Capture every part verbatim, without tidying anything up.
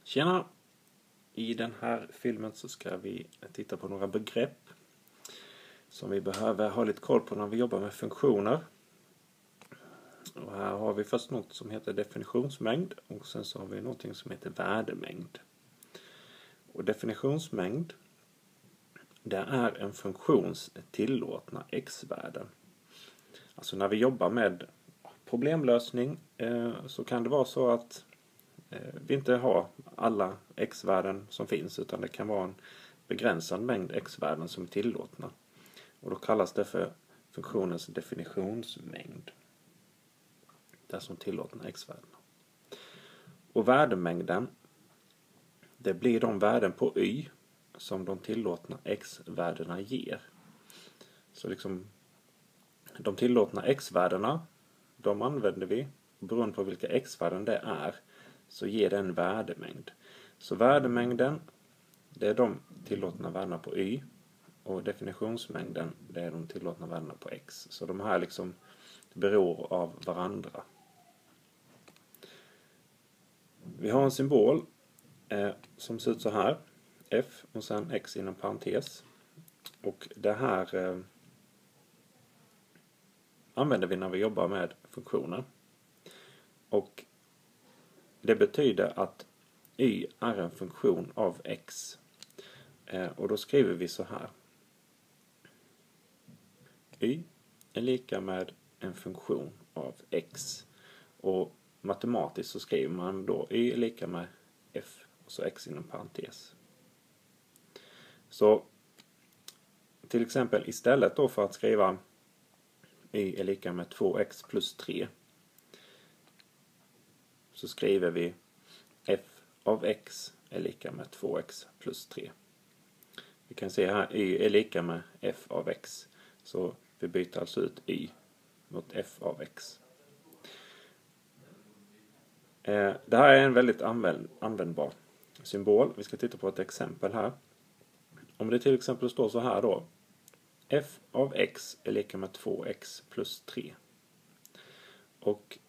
Tjena! I den här filmen så ska vi titta på några begrepp som vi behöver ha lite koll på när vi jobbar med funktioner. Och här har vi först något som heter definitionsmängd och sen så har vi något som heter värdemängd. Och definitionsmängd, det är en funktions tillåtna x-värden. Alltså när vi jobbar med problemlösning eh, så kan det vara så att eh, vi inte har alla x-värden som finns, utan det kan vara en begränsad mängd x-värden som är tillåtna. Och då kallas det för funktionens definitionsmängd. Det är som tillåtna x-värden. Och värdemängden, det blir de värden på y som de tillåtna x-värdena ger. Så liksom de tillåtna x-värdena, de använder vi. Beroende på vilka x-värden det är så ger det en värdemängd. Så värdemängden, det är de tillåtna värdena på y. Och definitionsmängden, det är de tillåtna värdena på x. Så de här liksom beror av varandra. Vi har en symbol eh, som ser ut så här. F och sen x inom parentes. Och det här eh, använder vi när vi jobbar med funktioner. Och det betyder att y är en funktion av x. Eh, och då skriver vi så här. Y är lika med en funktion av x. Och matematiskt så skriver man då y är lika med f och så x inom parentes. Så till exempel istället då för att skriva y är lika med två x plus tre så skriver vi f av x är lika med två x plus tre. Vi kan se här y är lika med f av x. Så vi byter alltså ut y mot f av x. Det här är en väldigt använd, användbar symbol. Vi ska titta på ett exempel här. Om det till exempel står så här då. F av x är lika med två x plus tre. Och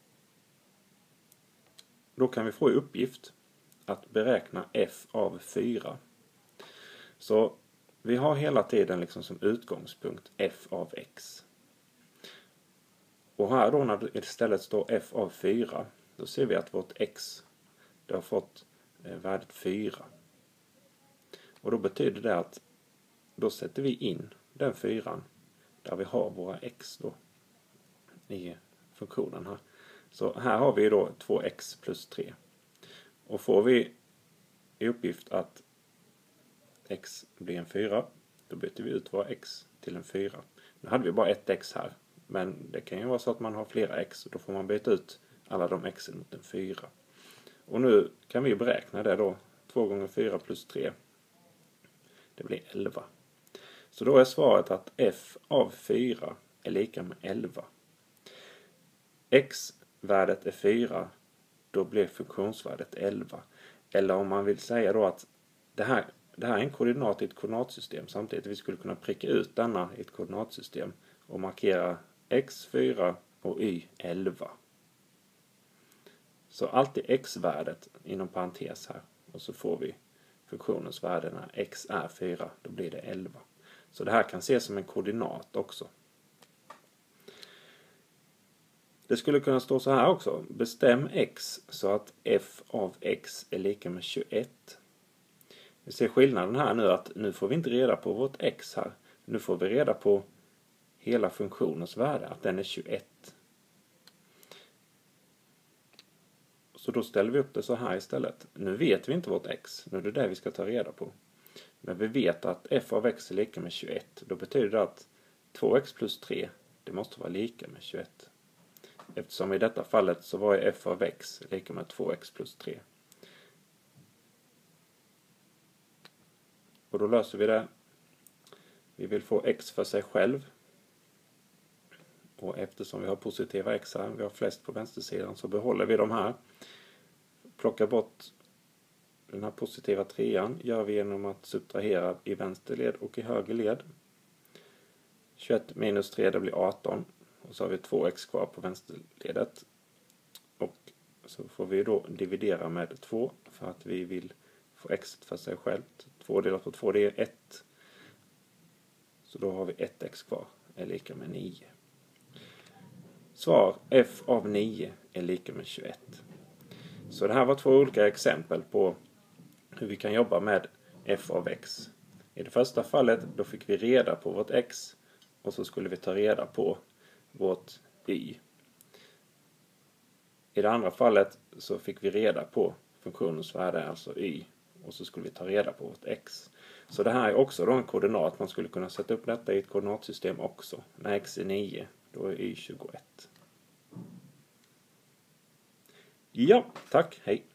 då kan vi få i uppgift att beräkna f av fyra. Så vi har hela tiden liksom som utgångspunkt f av x. Och här då när det istället står f av fyra, då ser vi att vårt x det har fått eh, värdet fyra. Och då betyder det att då sätter vi in den fyran där vi har våra x då i funktionen här. Så här har vi då två x plus tre. Och får vi i uppgift att x blir en fyra, då byter vi ut våra x till en fyra. Nu hade vi bara ett x här, men det kan ju vara så att man har flera x och då får man byta ut alla de xen mot en fyra. Och nu kan vi beräkna det då. två gånger fyra plus tre. Det blir elva. Så då är svaret att f av fyra är lika med elva. X-värdet är fyra, då blir funktionsvärdet elva. Eller om man vill säga då att det här, det här är en koordinat i ett koordinatsystem. Samtidigt vi skulle kunna pricka ut denna i ett koordinatsystem och markera x fyra och y elva. Så alltid x-värdet inom parentes här. Och så får vi funktionens värde när x är fyra, då blir det elva. Så det här kan ses som en koordinat också. Det skulle kunna stå så här också. Bestäm x så att f av x är lika med tjugoett. Vi ser skillnaden här nu att nu får vi inte reda på vårt x här. Nu får vi reda på hela funktionens värde, att den är tjugoett. Så då ställer vi upp det så här istället. Nu vet vi inte vårt x. Nu är det det vi ska ta reda på. Men vi vet att f av x är lika med tjugoett. Då betyder det att två x plus tre, det måste vara lika med tjugoett. Eftersom i detta fallet så var f av x lika med två x plus tre. Och då löser vi det. Vi vill få x för sig själv. Och eftersom vi har positiva x här, vi har flest på vänstersidan, så behåller vi de här. Plockar bort den här positiva trean gör vi genom att subtrahera i vänster led och i höger led. tjugoett minus tre, det blir arton. Och så har vi två x kvar på vänsterledet. Och så får vi då dividera med två för att vi vill få x för sig självt. två delat på två det är ett. Så då har vi ett x kvar är lika med nio. Svar f av nio är lika med tjugoett. Så det här var två olika exempel på hur vi kan jobba med f av x. I det första fallet då fick vi reda på vårt x och så skulle vi ta reda på vårt y. I det andra fallet så fick vi reda på funktionens värde, alltså y, och så skulle vi ta reda på vårt x. Så det här är också då en koordinat. Man skulle kunna sätta upp detta i ett koordinatsystem också. När x är nio, då är y tjugoett. Ja, tack, hej!